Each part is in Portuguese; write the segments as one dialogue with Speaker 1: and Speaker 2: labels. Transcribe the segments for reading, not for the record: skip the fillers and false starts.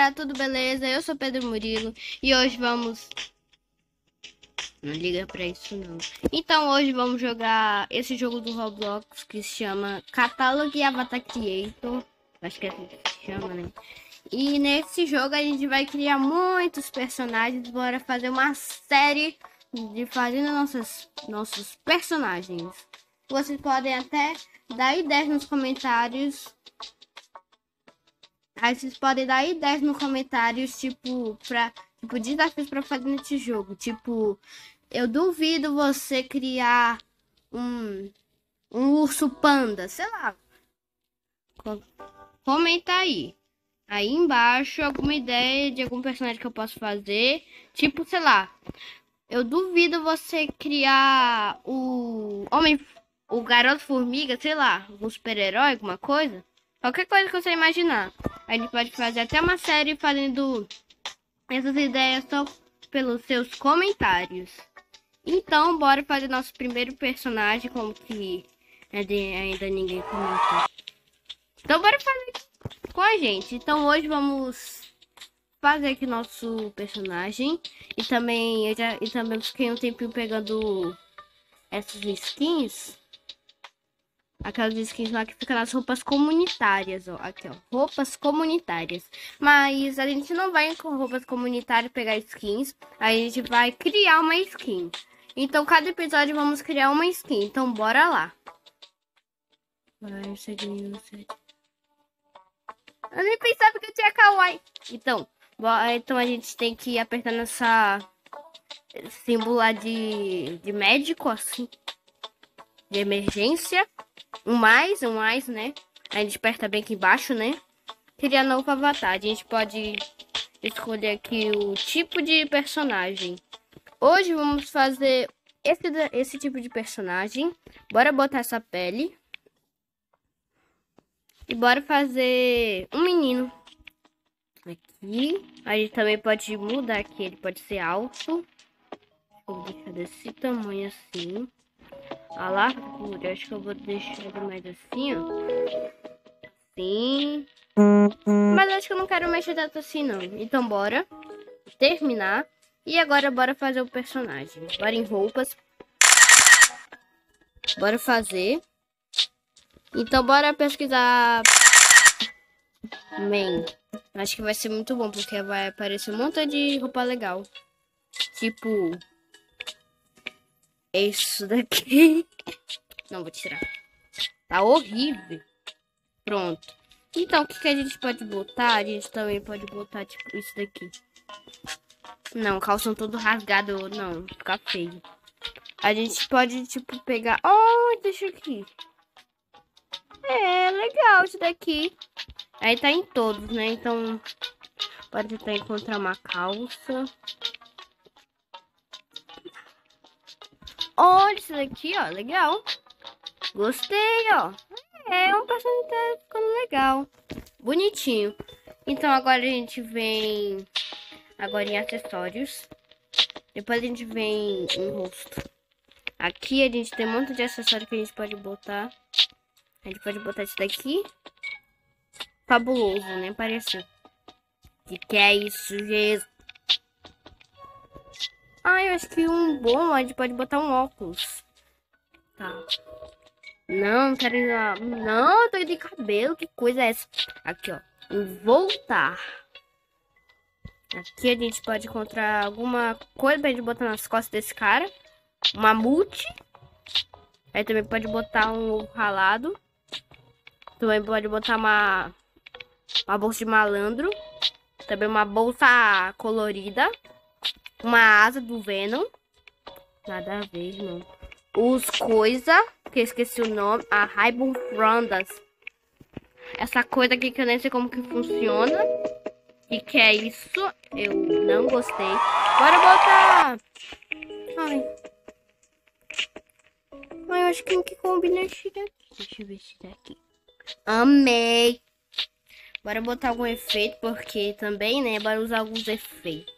Speaker 1: galera, tudo beleza? Eu sou Pedro Murilo e hoje vamos... Não liga pra isso não. Então hoje vamos jogar esse jogo do Roblox que se chama Catalog Avatar Creator. Acho que é assim que se chama, né? E nesse jogo a gente vai criar muitos personagens. Bora fazer uma série de fazendo nossos personagens. Vocês podem até dar ideias nos comentários. Aí vocês podem dar ideias nos comentários, tipo, desafios pra fazer nesse jogo. Tipo, eu duvido você criar um urso panda, sei lá. Comenta aí. Aí embaixo alguma ideia de algum personagem que eu posso fazer. Tipo, sei lá. Eu duvido você criar o garoto formiga, sei lá, um super-herói, alguma coisa. Qualquer coisa que você imaginar. A gente pode fazer até uma série fazendo essas ideias só pelos seus comentários. Então, bora fazer nosso primeiro personagem, como que ainda ninguém comentou. Então, bora fazer com a gente. Então, hoje vamos fazer aqui nosso personagem. E também, eu fiquei um tempinho pegando essas skins. Aquelas skins lá que ficam nas roupas comunitárias, ó. Aqui, ó. Roupas comunitárias. Mas a gente não vai com roupas comunitárias pegar skins. A gente vai criar uma skin. Então, cada episódio vamos criar uma skin. Então, bora lá. Eu nem pensava que eu tinha kawaii. Então a gente tem que apertar nessa símbolo lá de médico, assim. De emergência. Um mais, né? A gente aperta bem aqui embaixo, né? Criar novo avatar. A gente pode escolher aqui o tipo de personagem. Hoje vamos fazer esse tipo de personagem. Bora botar essa pele. E bora fazer um menino. Aqui. A gente também pode mudar aqui. Ele pode ser alto. Vou deixar desse tamanho assim. A largura, acho que eu vou deixar ele mais assim, ó. Assim. Mas acho que eu não quero mexer tanto assim, não. Então, bora terminar. E agora, bora fazer o personagem. Bora em roupas. Bora fazer. Então, bora pesquisar Man. Acho que vai ser muito bom, porque vai aparecer um monte de roupa legal. Tipo... isso daqui. Não, vou tirar. Tá horrível. Pronto. Então, o que a gente pode botar? A gente também pode botar, tipo, isso daqui. Não, calção todo rasgado. Não, fica feio. A gente pode, tipo, pegar... oh, deixa aqui. É, legal isso daqui. Aí tá em todos, né? Então, pode tentar encontrar uma calça. Olha isso daqui, ó. Legal. Gostei, ó. É um personagem que tá ficando legal. Bonitinho. Então agora a gente vem agora em acessórios. Depois a gente vem em rosto. Aqui a gente tem um monte de acessório que a gente pode botar. A gente pode botar isso daqui. Fabuloso, né? Parece. Que é isso, Jesus? Ah, eu acho que um bom, a gente pode botar um óculos. Tá. Não, quero ir lá. Não, eu tô de cabelo. Que coisa é essa? Aqui, ó. Voltar. Aqui a gente pode encontrar alguma coisa pra gente botar nas costas desse cara. Um mamute. Aí também pode botar um ovo ralado. Também pode botar uma bolsa de malandro. Também uma bolsa colorida. Uma asa do Venom. Nada a ver, irmão. Os coisa, que eu esqueci o nome. A Rainbow Frondas. Essa coisa aqui que eu nem sei como que funciona. Que é isso? Eu não gostei. Bora botar. Ai, eu acho que combina esse daqui. Deixa eu ver esse daqui. Amei. Bora botar algum efeito, porque também, né? Bora usar alguns efeitos.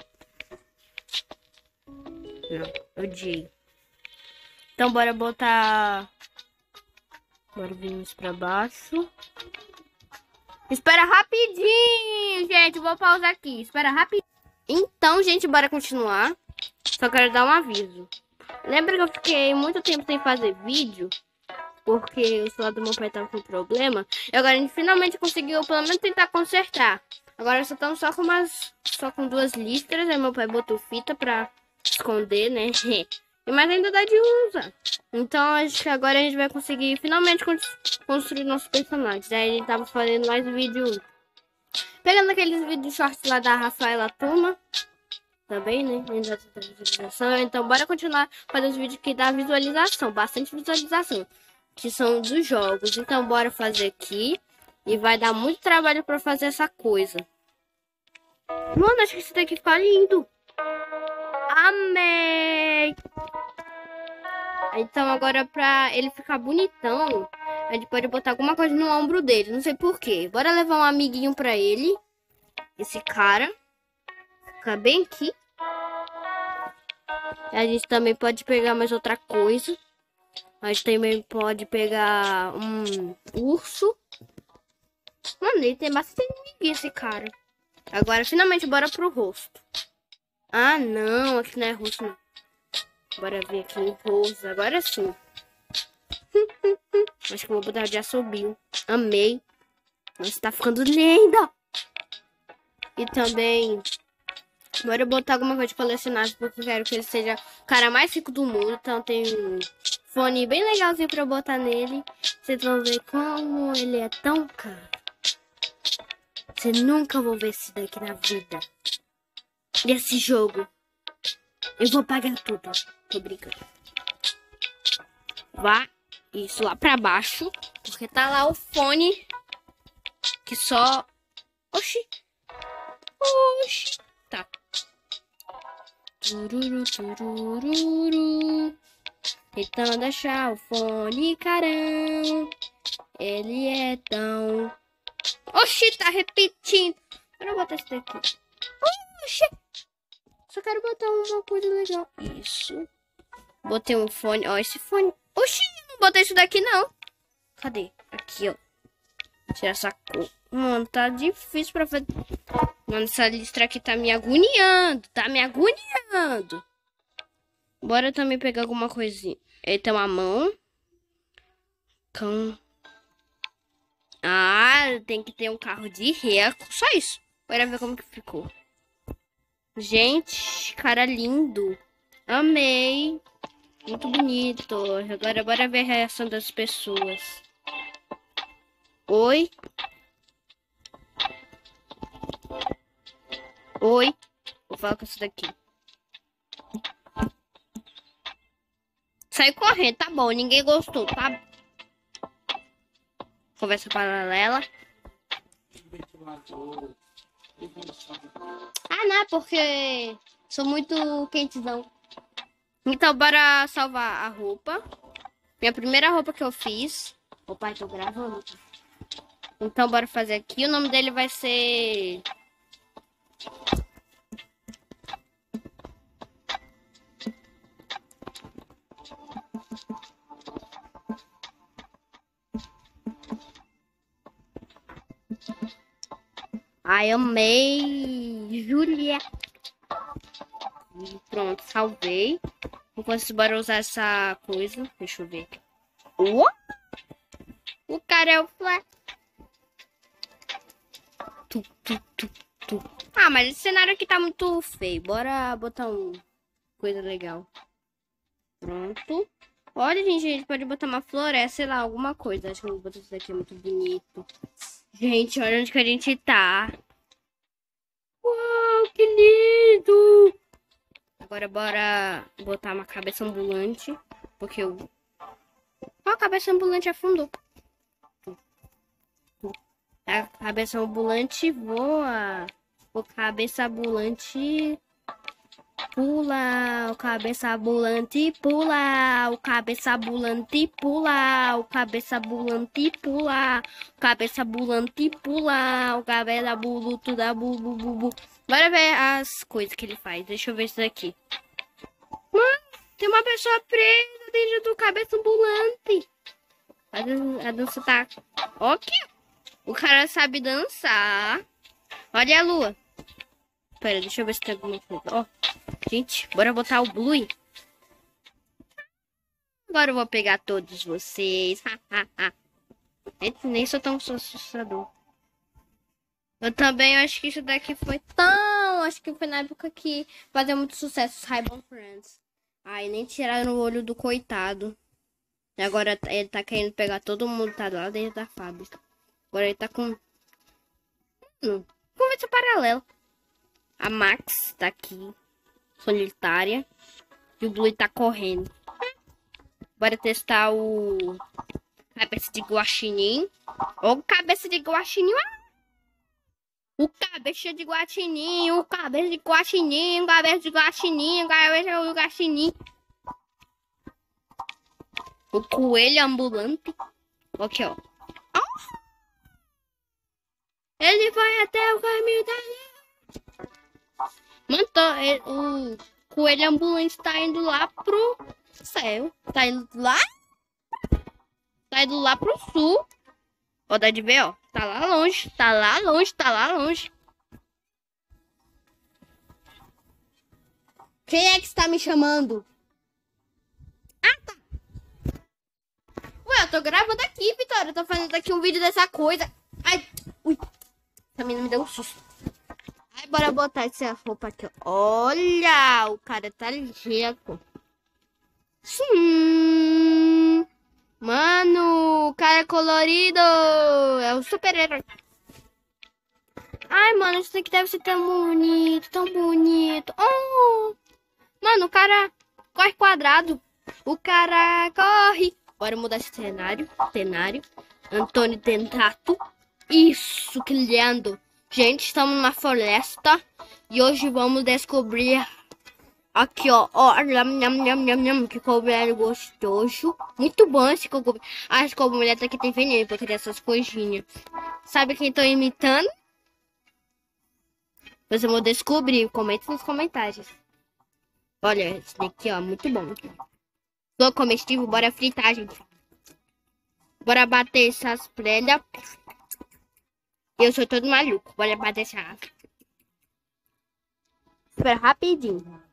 Speaker 1: Não, odiei. Então, bora botar... bora vir isso pra baixo. Espera rapidinho, gente. Vou pausar aqui. Espera rapidinho. Então, gente, bora continuar. Só quero dar um aviso. Lembra que eu fiquei muito tempo sem fazer vídeo? Porque o celular do meu pai tava com problema. E agora a gente finalmente conseguiu, pelo menos, tentar consertar. Agora só estamos só com 2 listras. Aí meu pai botou fita pra esconder, né? Mas ainda dá de usar. Então acho que agora a gente vai conseguir finalmente construir nossos personagens. Aí a gente tava fazendo mais vídeo. Pegando aqueles vídeos shorts lá da Rafaela Turma. Também, né? Visualização. Então bora continuar fazendo os vídeos que dá visualização. Bastante visualização. Que são dos jogos. Então bora fazer aqui. E vai dar muito trabalho pra fazer essa coisa. Mano, acho que esse daqui fica lindo. Amei! Então agora pra ele ficar bonitão, a gente pode botar alguma coisa no ombro dele. Não sei porquê. Bora levar um amiguinho pra ele. Esse cara. Fica bem aqui. A gente também pode pegar mais outra coisa. A gente também pode pegar um urso. Mano, ele tem bastante inimigo esse cara. Agora finalmente bora pro rosto. Ah não, aqui não é rosto não. Bora ver aqui o rosto. Agora sim. Acho que eu vou botar de assobio. Amei. Nossa, tá ficando linda. E também bora botar alguma coisa de colecionável, porque eu quero que ele seja o cara mais rico do mundo. Então tem um fone bem legalzinho pra eu botar nele. Vocês vão ver como ele é tão caro. Vocês nunca vão ver isso daqui na vida. Desse jogo. Eu vou pagar tudo. Tô brincando. Vá isso lá pra baixo. Porque tá lá o fone. Que só... Oxi. Oxi. Tá. Tururu, tururu. Tentando achar o fone, caramba. Ele é tão... Oxi, tá repetindo. Bora botar esse daqui. Oxi. Só quero botar uma coisa legal. Isso. Botei um fone. Ó, esse fone. Oxi, não botei isso daqui, não. Cadê? Aqui, ó. Tirar essa cor. Mano, tá difícil pra fazer. Mano, essa listra aqui tá me agoniando. Tá me agoniando. Bora também pegar alguma coisinha. Ele tem uma mão. Cão. Ah, tem que ter um carro de rico. Só isso. Bora ver como que ficou. Gente, cara lindo. Amei. Muito bonito. Agora bora ver a reação das pessoas. Oi. Oi. Vou falar com isso daqui. Sai correndo, tá bom. Ninguém gostou, tá? Conversa paralela. Ah, não, porque sou muito quentezão. Então, bora salvar a roupa. Minha primeira roupa que eu fiz. Opa, tô gravando. Então, bora fazer aqui. O nome dele vai ser... Ai, amei. Julia. Pronto, salvei. Enquanto bora usar essa coisa. Deixa eu ver. O cara é o Flash. Ah, mas esse cenário aqui tá muito feio. Bora botar uma coisa legal. Pronto. Olha, gente, a gente pode botar uma floresta, sei lá, alguma coisa. Acho que eu vou botar isso daqui, é muito bonito. Gente, olha onde que a gente tá. Uau, que lindo! Agora bora botar uma cabeça ambulante. Porque eu... Ó, a cabeça ambulante afundou. A cabeça ambulante voa. O cabeça ambulante pula. O cabeça ambulante pula. O cabeça ambulante pula. O cabeça ambulante pula. O cabeça ambulante pula. O cabeça ambulante da bu, bu, bu, bu. Bora ver as coisas que ele faz. Deixa eu ver isso daqui. Mano, tem uma pessoa presa dentro do cabeça ambulante. A dança tá... Ok. O cara sabe dançar. Olha a lua. Pera, deixa eu ver se tem alguma coisa. Ó, gente, bora botar o Blue. Agora eu vou pegar todos vocês. Gente, nem sou tão assustador. Eu também acho que isso daqui foi tão... Acho que foi na época que fazia muito sucesso os Rainbow Friends. Ai, nem tiraram o olho do coitado. E agora ele tá querendo pegar todo mundo, tá lá dentro da fábrica. Agora ele tá com... conversa paralela. A Max tá aqui. Solitária. E o Blue tá correndo. Bora testar o... cabeça de guaxinim. Ó, o cabeça de guaxinim. O cabeça de guaxinim. O cabeça de guaxinim. O cabeça de guaxinim. O cabeça de guaxinim. O coelho ambulante. Aqui, ó. Ele vai até o caminho da... Mano, o coelho ambulante tá indo lá pro céu. Tá indo lá? Tá indo lá pro sul. Ó, dá de ver, ó. Tá lá longe. Tá lá longe. Tá lá longe. Quem é que está me chamando? Ah, tá. Ué, eu tô gravando aqui, Vitória. Eu tô fazendo aqui um vídeo dessa coisa. Ai, ui. Essa menina me deu um susto. Ai, bora botar essa roupa aqui. Olha, o cara tá ligeiro. Sim. Mano, o cara é colorido. É o super-herói. Ai, mano, isso aqui deve ser tão bonito, tão bonito. Oh. Mano, o cara corre quadrado. O cara corre. Bora mudar esse cenário. Antônio Dentato. Isso, que lindo. Gente, estamos numa floresta. E hoje vamos descobrir... Aqui, ó. Que cogumelo gostoso. Muito bom esse cogumelo. Ah, esse cogumelo aqui tem veneno, porque tem essas coisinhas. Sabe quem tô imitando? Vocês vão descobrir. Comenta nos comentários. Olha, esse daqui, ó. Muito bom. Tô comestível, bora fritar, gente. Bora bater essas prelhas. Eu sou todo maluco. Bora bater essa... Espera rapidinho.